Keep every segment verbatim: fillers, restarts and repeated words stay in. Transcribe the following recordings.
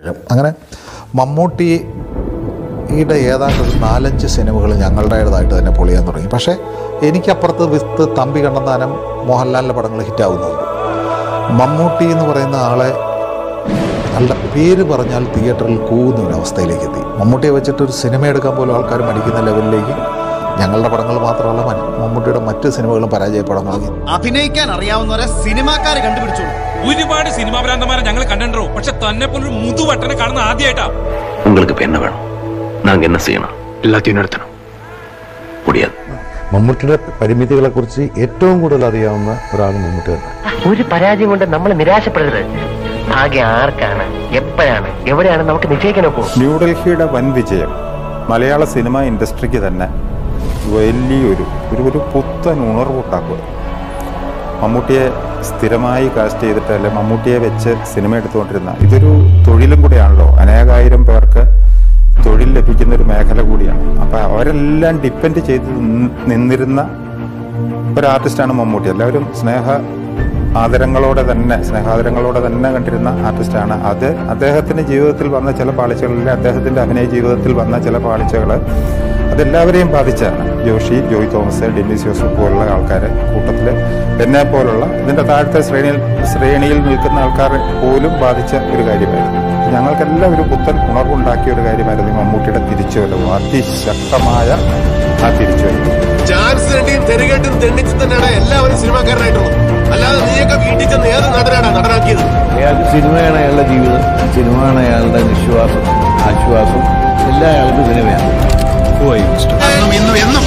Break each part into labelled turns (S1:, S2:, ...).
S1: അങ്ങനെ മമ്മൂട്ടിയുടെ ഏതാണ്ട് ഒരു നാലഞ്ച് സിനിമകൾ ഞങ്ങളുടേതായിട്ട് തന്നെ പൊളിയാൻ തുടങ്ങി. പക്ഷേ എനിക്കപ്പുറത്ത് വിത്ത് തമ്പി കണ്ണന്താനം മോഹൻലാലിൻ്റെ പടങ്ങൾ ഹിറ്റാവുന്നുണ്ട്. മമ്മൂട്ടി എന്ന് പറയുന്ന ആളെ നല്ല പേര് പറഞ്ഞാൽ തിയേറ്ററിൽ കൂവുന്ന ഒരു അവസ്ഥയിലേക്ക് എത്തി. മമ്മൂട്ടിയെ വെച്ചിട്ടൊരു സിനിമ എടുക്കാൻ പോലും ആൾക്കാർ മടിക്കുന്ന ലെവലിലേക്ക് ഞങ്ങളുടെ പടങ്ങൾ മാത്രമല്ല മമ്മൂട്ടിയുടെ മറ്റ് സിനിമകളും പരാജയപ്പെടാൻ തുടങ്ങി.
S2: അഭിനയിക്കാൻ അറിയാവുന്നവരെ സിനിമാക്കാരെ കണ്ടുപിടിച്ചോളൂ.
S3: ഒരുപാട് സിനിമാ ഭ്രാന്തന്മാരെ ഞങ്ങൾ കണ്ടോ, പക്ഷെ തന്നെ പോലൊരു മുതുവട്ടനെ കാണുന്ന ആദ്യമായിട്ടാ.
S4: உங்களுக்கு என்ன வேணும், நாங்க என்ன செய்யணும், எல்லாத்தையும் நடத்தணும். முடியாது.
S5: മമ്മൂട്ടിയുടെ പരിമിതികളെ കുറിച്ച് ഏറ്റവും കൂടുതൽ അറിയാവുന്ന ഒരാൾ മമ്മൂട്ടി തന്നെ.
S6: ഒരു പരാജയം കൊണ്ട് നമ്മൾ നിരാശപ്പെടരുത്. ഭാഗ്യം ആർക്കാണ്, എപ്പോഴാണ്, എവിടെയാണ് നമുക്ക് നിശ്ചയിക്കാൻ ഒക്കും.
S7: ന്യൂഡൽഹിയുടെ വൻ വിജയം മലയാള സിനിമ ഇൻഡസ്ട്രിക്ക് തന്നെ വലിയൊരു ഒരു ഒരു പുത്തൻ ഉണർവുണ്ടാക്കുക. മമ്മൂട്ടിയെ സ്ഥിരമായി കാസ്റ്റ് ചെയ്തിട്ട് അല്ലെ മമ്മൂട്ടിയെ വെച്ച് സിനിമ എടുത്തുകൊണ്ടിരുന്ന ഇതൊരു തൊഴിലും കൂടിയാണല്ലോ. അനേകായിരം പേർക്ക് തൊഴിൽ ലഭിക്കുന്ന ഒരു മേഖല കൂടിയാണ്. അപ്പം അവരെല്ലാം ഡിപ്പെൻഡ് ചെയ്ത് നിന്നിരുന്ന ഒരു ആർട്ടിസ്റ്റാണ് മമ്മൂട്ടി. എല്ലാവരും സ്നേഹ ആദരങ്ങളോടെ തന്നെ സ്നേഹാദരങ്ങളോടെ തന്നെ കണ്ടിരുന്ന ആർട്ടിസ്റ്റാണ്. അത് അദ്ദേഹത്തിൻ്റെ ജീവിതത്തിൽ വന്ന ചില പാളിച്ചകളിൽ അദ്ദേഹത്തിൻ്റെ അഭിനയ ജീവിതത്തിൽ വന്ന ചില പാളിച്ചകൾ അതെല്ലാവരെയും ബാധിച്ചാണ്. ജോഷി, ജോയ് തോമസ്, ഡെന്നിസ് ജോസഫ് പോലുള്ള ആൾക്കാർ കൂട്ടത്തിൽ എന്നെ പോലുള്ള ഇതിൻ്റെ താഴത്തെ ശ്രേണിയിൽ ശ്രേണിയിൽ നിൽക്കുന്ന ആൾക്കാർ പോലും ബാധിച്ച ഒരു കാര്യമായിരുന്നു. ഞങ്ങൾക്കെല്ലാം ഒരു പുത്തൻ ഉണർവുണ്ടാക്കിയ ഒരു കാര്യമായിരുന്നു മമ്മൂട്ടിയുടെ തിരിച്ചുവരവ്, അതിശക്തമായ ആ തിരിച്ചുവരവ്.
S8: ചാൻസ് തെണ്ടിയും തെരുകേട്ടും തെണ്ടിച്ച് തന്നെയാണ് എല്ലാവരും സിനിമാക്കാരനായിട്ടുള്ളത്. അല്ലാതെ നീയൊക്കെ വീട്ടിൽ ചെന്ന് ഏത് നടനാണ് നടനാക്കിയത്?
S9: സിനിമയാണ് അയാളുടെ ജീവിതം, സിനിമയാണ് അയാളുടെ നിശ്വാസം, ആശ്വാസം, എല്ലാ അയാൾക്കും സിനിമയാണ്.
S8: ഇന്നും എന്നും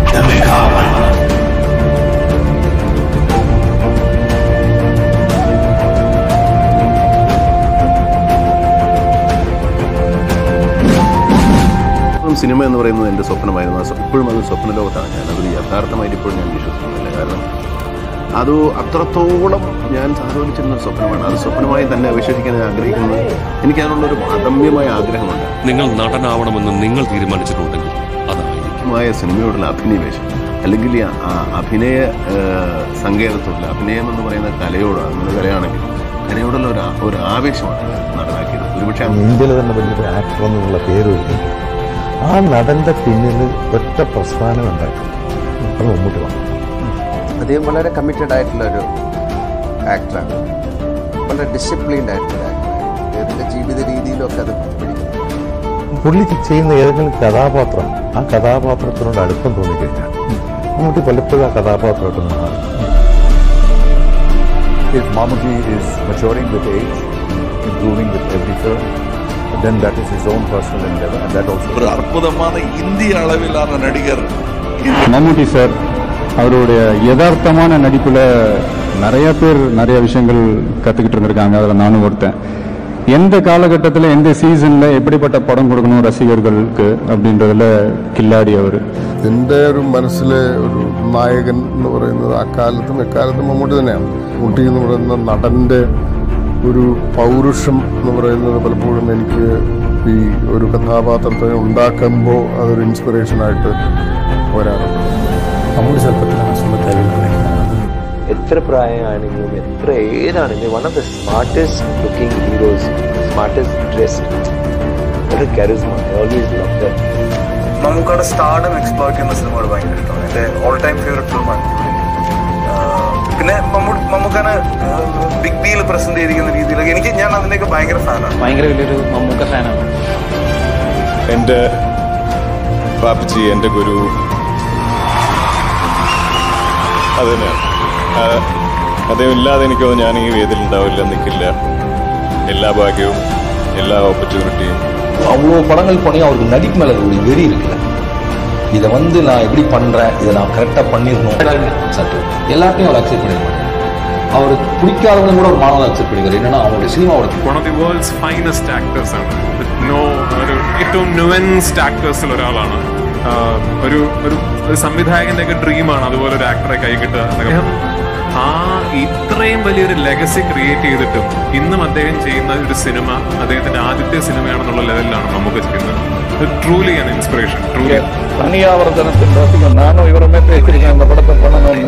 S4: സിനിമ എന്ന് പറയുന്നത് എൻ്റെ സ്വപ്നമായിരുന്നു. ഇപ്പോഴും അത് സ്വപ്ന ലോകത്താണ്. ഞാനതൊരു യഥാർത്ഥമായിട്ട് ഇപ്പോഴും ഞാൻ വിശ്വസിക്കുന്നില്ല. കാരണം അത് അത്രത്തോളം ഞാൻ സാധൂരിച്ചിരുന്ന സ്വപ്നമാണ്. അത് സ്വപ്നമായി തന്നെ വിശ്വസിക്കാൻ ആഗ്രഹിക്കുന്നത്. എനിക്കതിനുള്ളൊരു അദമ്യമായ ആഗ്രഹമുണ്ട്.
S3: നിങ്ങൾ നടനാവണമെന്ന് നിങ്ങൾ തീരുമാനിച്ചിട്ടുണ്ടെങ്കിൽ
S4: അതായിരിക്കുമായ സിനിമയോടുള്ള അഭിനിവേശം, അല്ലെങ്കിൽ ആ അഭിനയ സങ്കേതത്തോടുള്ള അഭിനയം എന്ന് പറയുന്ന കലയോട്, അങ്ങനെ കലയാണെങ്കിൽ കലയോടുള്ള ഒരു ഒരു ആവേശമാണ് നടനാക്കിയത്. ഒരുപക്ഷെ
S5: ഇന്ത്യയിൽ തന്നെ വലിയൊരു ആക്ടർ എന്നുള്ള പേര് വരുന്നത് ആ നടന്റെ പിന്നിൽ ഒറ്റ പ്രസ്ഥാനം ഉണ്ടാക്കി. അത് മമ്മൂട്ടി വന്നു.
S10: അദ്ദേഹം വളരെ കമ്മിറ്റഡ് ആയിട്ടുള്ള ഒരു ആക്ടറാണ്. വളരെ ഡിസിപ്ലിൻഡ് ആയിട്ടുള്ള ആക്ടറാണ്. അദ്ദേഹത്തിൻ്റെ ജീവിത രീതിയിലൊക്കെ അത് പിടിക്കുന്നു.
S5: പുള്ളി ചെയ്യുന്ന ഏതെങ്കിലും കഥാപാത്രം ആ കഥാപാത്രത്തിനോട് അടുപ്പം തോന്നിക്കഴിഞ്ഞാൽ മമ്മൂട്ടി പലപ്പോഴും ആ കഥാപാത്രമായിട്ട് മാറും.
S11: Mammootty is maturing with age, improving with every film. Then that is his own personal endeavor, and that also.
S12: ஒரு அற்புதமான இந்திய அளவிலான நடிகர்
S13: மம்முட்டி சார். அவருடைய யதார்த்தமான நடிப்புல நிறைய பேர் நிறைய விஷயங்கள் கத்துக்கிட்டு இருந்திருக்காங்க. அதில் நானும் ஒருத்தன். எந்த காலகட்டத்தில் எந்த சீசன்ல எப்படிப்பட்ட படம் கொடுக்கணும் ரசிகர்களுக்கு அப்படின்றதுல കില്ലാടി അവർ.
S14: എൻ്റെ ഒരു മനസ്സിലെ ഒരു നായകൻ എന്ന് പറയുന്നത് അക്കാലത്തും എക്കാലത്തും മമ്മൂട്ടി തന്നെയാണ്. മമ്മൂട്ടി എന്ന് പറയുന്ന നടൻ്റെ ഒരു പൗരുഷം എന്ന് പറയുന്നത് പലപ്പോഴും എനിക്ക് ഈ ഒരു കഥാപാത്രത്തെ ഉണ്ടാക്കുമ്പോൾ അതൊരു ഇൻസ്പിറേഷനായിട്ട് വരാറുണ്ട്.
S9: മമ്മൂട്ടി ചെറുപ്പത്തിലാണ് സ്വന്തം
S15: എത്ര പ്രായമാണെങ്കിലും എത്ര ഏതാണെങ്കിലും one of the smartest looking heroes, smartest dressed, ഒരു charisma. I always love that.
S16: മമ്മൂക്കയുടെ സ്റ്റാർഡം എക്സ്പ്ലോയ്റ്റ് ചെയ്യുന്ന സിനിമകൾ ഭയങ്കര ഇഷ്ടമാണ്. എൻ്റെ ഓൾ ടൈം ഫേവറേറ്റ് ഫിലിമാണ്. പിന്നെ മമ്മൂ മമ്മൂക്കനെ ബിഗ് ബിയിൽ പ്രസന്റ് ചെയ്തിരിക്കുന്ന രീതിയിലൊക്കെ എനിക്ക് ഞാൻ അതിൻ്റെയൊക്കെ ഭയങ്കര ഫാനാണ്.
S17: ഭയങ്കര വലിയൊരു മമ്മൂക്ക ഫാനാണ്.
S7: എൻ്റെ പാപ്പച്ചി, എൻ്റെ ഗുരു, അത് തന്നെയാണ്. അദ്ദേഹം ഇല്ലാതെ എനിക്ക് ഞാൻ ഈ വേദിയിൽ ഉണ്ടാവില്ല, നിൽക്കില്ല. എല്ലാ ഭാഗ്യവും எல்லா ஆப்பர்ச்சுனிட்டியும்.
S18: அவ்வளோ படங்கள் பண்ணி அவருக்கு நடிப்பு மேலே ஒரு வெறி இருக்குல்ல. இதை வந்து நான் எப்படி பண்ணுறேன், இதை நான் கரெக்டாக பண்ணிடணும் சட்டு எல்லாத்தையும் அவர் அக்செப்ட் பண்ணிட மாட்டேன். அவருக்கு பிடிக்காதவங்க கூட ஒரு மாணவன் அக்செப்ட் பண்ணிக்கிறார். என்னன்னா அவங்களுடைய சினிமாவோட
S19: one of the world's finest actors ആണ്. നോ ഒരു ഏറ്റവും നുവൻസ്ഡ് ആക്ടേഴ്സിൽ ഒരാളാണ്. ഒരു ഒരു സംവിധായകന്റെ ഒക്കെ ഡ്രീമാണ് അതുപോലെ ഒരു ആക്ടറെ കൈ കിട്ടുക. അദ്ദേഹം ആ ഇത്രയും വലിയൊരു ലെഗസി ക്രിയേറ്റ് ചെയ്തിട്ടും ഇന്നും അദ്ദേഹം ചെയ്യുന്ന ഒരു സിനിമ അദ്ദേഹത്തിന്റെ ആദ്യത്തെ സിനിമയാണെന്നുള്ള ലെവലിലാണ് നമുക്ക് ചെയ്യുന്നത്. Truly an inspiration. Truly.
S9: தனியாவர்தனத்தின் ரசிகன் நானும் இவருமே பேசியிருக்கேன் அந்த படத்தை பண்ணணும்னு.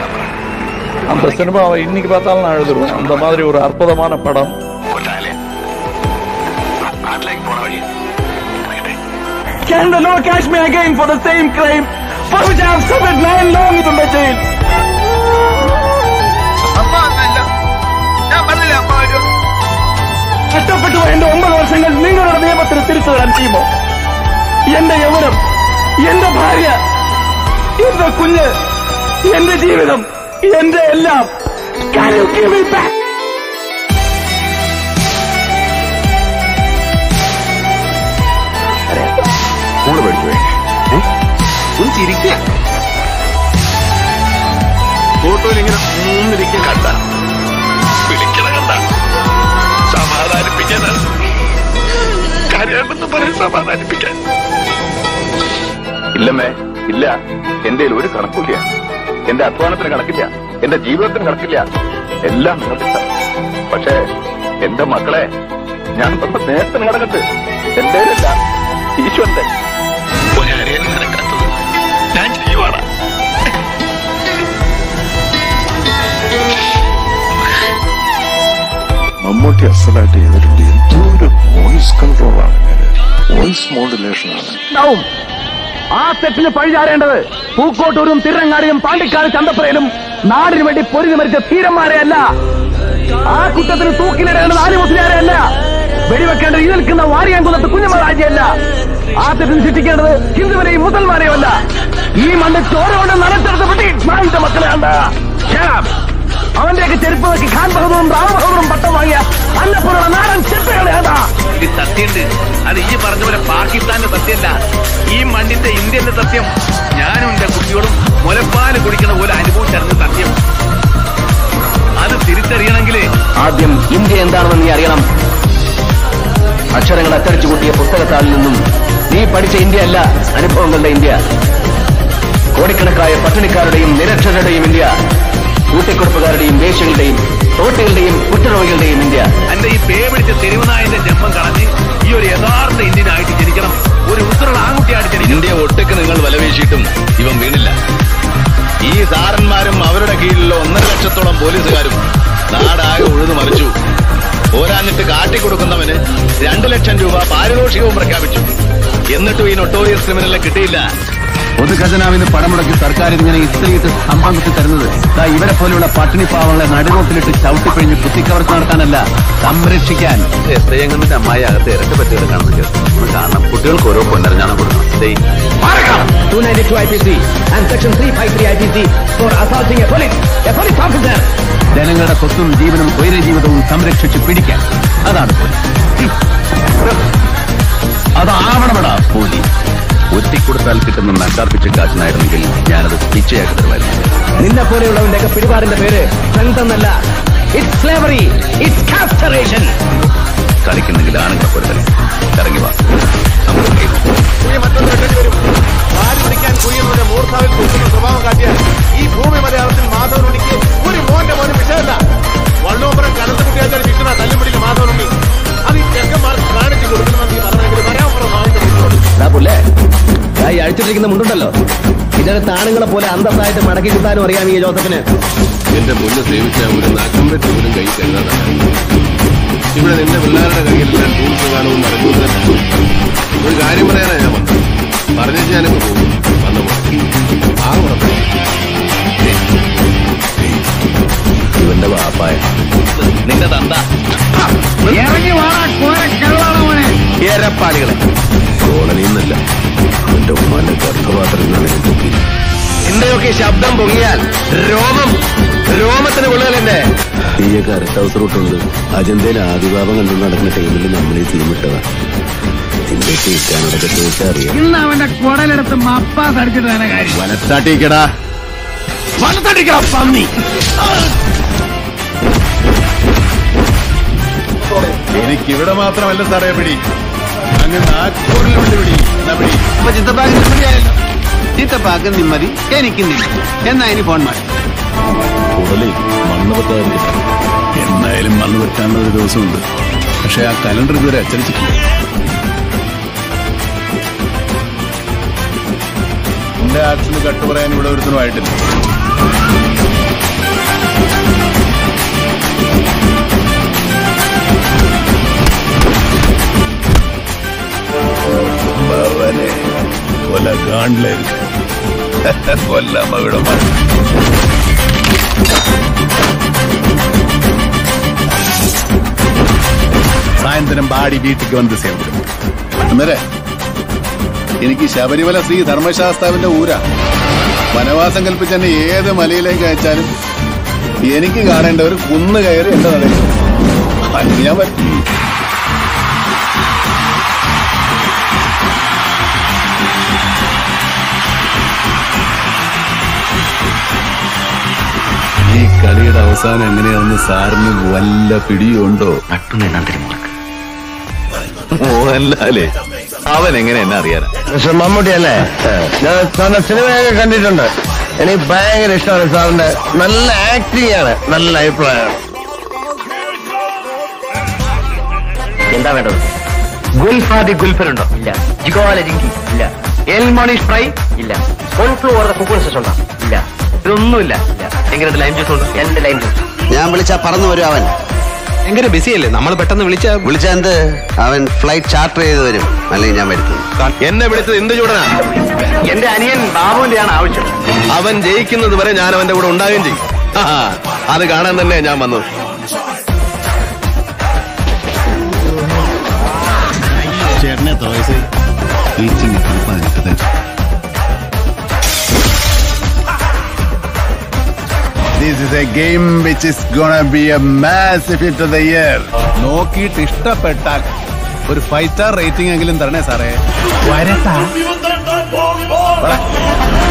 S9: அந்த சினிமாவை இன்னைக்கு பார்த்தாலும் நான் எழுதுருவேன். அந்த மாதிரி ஒரு அற்புதமான படம்.
S20: നാട്ടിലേക്ക് പോണ വഴി.
S21: Can the law catch me again for the same crime for which I have suffered nine long in the jail?
S20: അമ്മ അല്ല, ഞാൻ പറഞ്ഞില്ല അമ്മ വരും.
S21: കഷ്ടപ്പെട്ടു എന്റെ ഒമ്പത് വർഷങ്ങൾ നിങ്ങളുടെ നിയമത്തിന് തിരിച്ചു തരാൻ ചെയ്യുമോ? എന്റെ യൗവനം, എന്റെ ഭാര്യ, എന്റെ കുഞ്ഞ്, എന്റെ ജീവിതം, എന്റെ എല്ലാം. Can you give me back?
S4: കൂടെ പഠിക്കുവേ ഒന്ന് ചിരിക്കുക. ഫോട്ടോയിൽ ഇങ്ങനെ മൂന്നിരിക്കുക കണ്ട
S20: വിളിക്കണ കണ്ട സമാധാനിപ്പിക്കാൻ കാര്യമെന്ന് പറയും. സമാധാനിപ്പിക്കാൻ
S4: ഇല്ലമ്മേ, ഇല്ല. എന്റെ ഒരു കണക്കില്ല. എന്റെ അധ്വാനത്തിന് കണക്കില്ല. എന്റെ ജീവിതത്തിന് കണക്കില്ല. എല്ലാം നിങ്ങൾക്ക്. പക്ഷേ എന്റെ മക്കളെ ഞാൻ നേരത്തെ നടക്കട്ടെ. എന്റെ അല്ല, ഈശ്വരന്റെ.
S20: ഞാൻ ചെയ്യുവാണ്.
S11: മമ്മൂട്ടി അസലായിട്ട് ചെയ്തിട്ടുണ്ട്. എന്തോ ഒരു വോയിസ് കൺട്രോളാണ്, വോയിസ് മോഡുലേഷനാണ്.
S21: ആ തെറ്റിന് പഴിചാരേണ്ടത് പൂക്കോട്ടൂരും തിരങ്ങാടിയും പാണ്ടിക്കാട് ചന്തപ്പുരയിലും നാടിനു വേണ്ടി പൊരുതി മരിച്ച ധീരന്മാരെ അല്ല. ആ കുറ്റത്തിന് തൂക്കിലിടേണ്ടത് ആലിമുസ്ലിയാരെ അല്ല. വെടിവെക്കേണ്ടത് ഈ നിൽക്കുന്ന വാരിയാൻകുന്നത്ത് കുഞ്ഞമ്മരാജിയല്ല. ആ തെറ്റിന് ശിക്ഷിക്കേണ്ടത് ഹിന്ദുവിനെയും മുസൽമാനെയും അല്ല. ഈ മണ്ണ് ചോരകൊണ്ട് നനച്ചെടുത്ത് ബ്രിട്ടീഷ് മക്കളെ ഉണ്ട്. അവന്റെയൊക്കെ ചെരുപ്പ് നോക്കി ഖാൻ ബഹദൂറും റാം ബഹദൂറും പട്ടം വാങ്ങിയ അന്നപ്പുറമുള്ള നാടൻ ചെറുപ്പകളേതാ.
S20: ഇത് സത്യമുണ്ട്. അത് ഈ പറഞ്ഞ പോലെ പാകിസ്ഥാന്റെ സത്യമല്ല, ഈ മണ്ണിന്റെ ഇന്ത്യന്റെ സത്യം. ഞാനും എന്റെ കുട്ടികളും മുലപ്പാല് കുടിക്കുന്ന പോലെ അനുഭവിച്ചറിഞ്ഞ സത്യം. അത് തിരിച്ചറിയണമെങ്കിൽ
S6: ആദ്യം ഇന്ത്യ എന്താണെന്ന് നീ അറിയണം. അക്ഷരങ്ങൾ അച്ചടിച്ചു കൂട്ടിയ പുസ്തകത്താളിൽ നിന്നും നീ പഠിച്ച ഇന്ത്യ അല്ല അനുഭവങ്ങളുടെ ഇന്ത്യ. കോടിക്കണക്കായ പട്ടിണിക്കാരുടെയും നിരക്ഷരരുടെയും ഇന്ത്യ, കൂട്ടിക്കൊടുപ്പുകാരുടെയും വേശ്യകളുടെയും തോട്ടികളുടെയും കുറ്റരോഗികളുടെയും ഇന്ത്യ.
S20: എന്റെ ഈ പേ പിടിച്ച തെരുവുനായന്റെ ജന്മം കളഞ്ഞ് ഈ ഒരു യഥാർത്ഥ ഇന്ത്യനായിട്ട് ജനിക്കണം, ഒരു ഉത്തരവുള്ള ആൺകുട്ടിയായിട്ട് ജനിക്കണം.
S4: ഇന്ത്യ ഒട്ടൊക്കെ നിങ്ങൾ വലവീശിയിട്ടും ഇവൻ വീണില്ല. ഈ സാറന്മാരും അവരുടെ കീഴിലുള്ള ഒന്നര ലക്ഷത്തോളം പോലീസുകാരും നാടാകെ ഉഴുതു മറിച്ചു. പോരാഞ്ഞിട്ട് കാട്ടിക്കൊടുക്കുന്നവന് രണ്ടു ലക്ഷം രൂപ പാരിതോഷികവും പ്രഖ്യാപിച്ചു. എന്നിട്ടും ഈ നൊട്ടോറിയസ് ക്രിമിനലിനെ കിട്ടിയില്ല.
S6: പൊതുഖജനാവിന് പണമുടക്കി സർക്കാർ ഇങ്ങനെ ഇത്രയിട്ട് സമ്പാദിച്ചു തരുന്നത് ഇവരെ പോലെയുള്ള പട്ടിണി പാവങ്ങളെ നടുറോട്ടിലിട്ട് ചവിട്ടിപ്പിഴിഞ്ഞ് കുത്തിക്കവർച്ച നടത്താനല്ല, സംരക്ഷിക്കാൻ.
S4: എത്രയെങ്ങനെ അമ്മായി അകത്ത് ഇരട്ട പറ്റുകൾ കാണുന്നു കാണണം. കുട്ടികൾക്ക് ഓരോ പൊന്നരഞ്ഞാണം കൊടുക്കണം.
S6: ജനങ്ങളുടെ സ്വത്തും ജീവനും സ്വൈര ജീവിതവും സംരക്ഷിച്ച് പിടിക്കാൻ. അതാണ് പോലീസ്. അതാവണമെടാ പോലീസ്.
S4: ഒറ്റിക്കൊടുത്താൽ കിട്ടുന്ന നക്കാർപ്പിച്ച കാശിനായിരുന്നെങ്കിൽ ഞാനത് പിച്ചയാക്കി തരുമായിരുന്നു.
S6: നിന്നെ പോലെയുള്ളവന്റെ പിടിപാടിന്റെ പേര് സ്ട്രെങ്ത് എന്നല്ല, ഇറ്റ്സ് സ്ലേവറി, ഇറ്റ്സ് കാസ്റ്ററേഷൻ.
S4: കളിക്കുന്നെങ്കിൽ ആണുങ്ങളെ പോലെ കളി. ഇറങ്ങി വാ.
S8: പിടിക്കാൻ കുഴിയുന്നതിന്റെ മൂർധാവിൽ കുറിക്കുന്ന സ്വഭാവം കാട്ടിയാൽ ഈ ഭൂമി മലയാളത്തിൽ മാധവനുണ്ണിക്ക് ഒരു മോന്റെ മോനും വിഷയമല്ല. വള്ളോപ്പുറം കനത്ത് കുട്ടിയാച്ചാൽ വിൽക്കുന്ന തല്ലുപിടിക്ക് മാധവനുണ്ണി അത് ഈ ചെക്കന്മാർക്ക് കാണിച്ചു കൊടുക്കണമെന്ന് പറഞ്ഞെങ്കിൽ വരാപ്പുറം
S6: ഈ അഴിച്ചിട്ടിരിക്കുന്ന മുണ്ടുണ്ടല്ലോ, ഇതിനകത്ത് ആണുങ്ങളെ പോലെ അന്തസ്സായിട്ട് മടക്കി കിട്ടാനും അറിയാം ഈ ജോസഫിന്.
S4: എന്റെ മുന്ന് സേവിച്ച ഒരു നാക്കമ്പറ്റ് പോലും കൈ കരുതാനാണ്. ഇവിടെ നിന്റെ പിള്ളേരുടെ കയ്യിലെല്ലാം ടൂൾസ് കാണുമെന്ന് അറിഞ്ഞു. ഒരു കാര്യം പറയാനാ ഞാൻ വന്നത്. പറഞ്ഞിട്ട് ഞാനൊക്കെ പോകും. വന്നു ആ ഉറപ്പ് ഇവന്റെ വാപ്പായ നിന്റെ തന്ത ഏരപ്പാളികളെ കോളനിന്നല്ല, എന്റെ ഉമ്മാന്റെ ഗർഭപാത്രങ്ങളാണ് ഞാൻ പൊക്കി. എന്റെയൊക്കെ ശബ്ദം പൊങ്ങിയാൽ രോമം രോമത്തിന് കൊള്ളുകയല്ലേ. തീയൊക്കെ അരട്ട അവസരമുട്ടുണ്ട്. അജന്തയിൽ ആദിഭാവം കണ്ടു നടക്കുന്ന ടൈമിൽ നമ്മൾ ഈ തീമിട്ടതാ. ഇതിന്റെ തീറ്റാനോടൊക്കെ ചോദിച്ചാൽ അറിയാം.
S21: ഇന്ന് അവന്റെ കുടലെടുത്ത് മപ്പാസ് അടിച്ചിട്ട് തന്നെ കാര്യം.
S4: വനത്താട്ടിക്കടാ,
S21: വനത്താട്ടിക്കടാ പന്നി.
S4: എനിക്കിവിടെ മാത്രമല്ല സാറേ പിടി, അങ്ങ് നാഗ്പൂരിലുണ്ട് പിടി.
S22: അപ്പൊ ചിത്തപ്പാക്കിന് പിടിയായല്ലോ. ചിത്തപ്പാക്ക് നിമ്മതി, എനിക്ക് നിമ്മതി. എന്നാ ഇനി ഫോൺ മാറ്റി
S4: ഉടലേ മണ്ണ് വെക്കാറില്ല. എന്തായാലും മണ്ണ് വെക്കാനുള്ള ഒരു ദിവസമുണ്ട്. പക്ഷെ ആ കലണ്ടർ ഇതുവരെ അച്ചടിച്ചിട്ടില്ല. എന്റെ ആക്ഷന് കട്ട് പറയാൻ ഇവിടെ ഒരുത്തനുമായിട്ടില്ല.
S1: കാണില്ലേ കൊല്ലം അവിടെ സായന്തരം ബാടി വീട്ടിക്ക് വന്ന് സേവിക്കും അന്നേരെ എനിക്ക് ശബരിമല ശ്രീ ധർമ്മശാസ്താവിന്റെ ഊരാ. വനവാസം കൽപ്പിച്ച് എന്നെ ഏത് മലയിലേക്ക് അയച്ചാലും എനിക്ക് കാണേണ്ട ഒരു കുന്ന് കയറി എന്റെ നടക്കും. അതിന് ഞാൻ പറ്റും. ഈ കളിയുടെ അവസാനം എങ്ങനെയാണെന്ന് സാറിന് വല്ല പിടിയുണ്ടോ? മോഹൻലാലേ അവൻ എങ്ങനെ എന്നെ അറിയാനാ?
S21: മിസ്റ്റർ മമ്മൂട്ടി അല്ലേ? ഞാൻ സാറിന്റെ സിനിമയൊക്കെ കണ്ടിട്ടുണ്ട്. എനിക്ക് ഭയങ്കര ഇഷ്ടമാണ് സാറിന്റെ. നല്ല ആക്ടിംഗ് ആണ്, നല്ല അഭിപ്രായമാണ്. എന്താ വേണ്ടത്? ഗുൽഫാദി ഗുൽഫറുണ്ടോ? ഇല്ല. ജിഗോല ജിങ്കി? ഇല്ല. എൽ മോണിഷ് ഫ്രൈ? ഇല്ല. കോൺഫ്ലോർ കുക്കർ സെഷൻ ഉണ്ടോ? ഇല്ല. ഇതൊന്നുമില്ല. എങ്ങനെ ലൈം ജ്യൂസ് ഉണ്ട്? എന്റെ ലൈം ജ്യൂസ്.
S22: ഞാൻ വിളിച്ചാ പറഞ്ഞു വരും അവൻ.
S21: എങ്ങനെ ബിസിയല്ലേ? നമ്മൾ പെട്ടെന്ന് വിളിച്ച
S22: വിളിച്ചാ എന്ത്? അവൻ ഫ്ലൈറ്റ് ചാർട്ടർ ചെയ്ത് വരും, അല്ലെങ്കിൽ ഞാൻ വരുത്തും.
S21: എന്നെ വിളിച്ചത് എന്ത് ചൂടനാ? എന്റെ അനിയൻ ബാബുവിന്റെയാണ് ആവശ്യം.
S22: അവൻ ജയിക്കുന്നത് വരെ ഞാൻ അവന്റെ കൂടെ ഉണ്ടാകുകയും ചെയ്യും. അത് കാണാൻ തന്നെ ഞാൻ വന്നത്.
S1: ചേട്ടനെ എത്ര വയസ്സായി? This is a game which is gonna be a massive hit of the year. നോക്കിയിട്ട് ഇഷ്ടപ്പെട്ടാൽ ഒരു ഫൈവ് സ്റ്റാർ റേറ്റിംഗ് എങ്കിലും തരണേ സാറേ. വരട്ടാ.